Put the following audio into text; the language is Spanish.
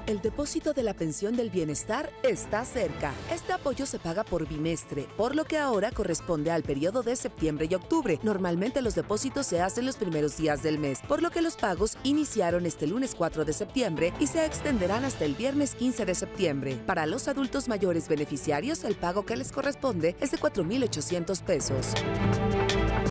El depósito de la pensión del bienestar está cerca. Este apoyo se paga por bimestre, por lo que ahora corresponde al periodo de septiembre y octubre. Normalmente los depósitos se hacen los primeros días del mes, por lo que los pagos iniciaron este lunes 4 de septiembre y se extenderán hasta el viernes 15 de septiembre. Para los adultos mayores beneficiarios, el pago que les corresponde es de 4.800 pesos.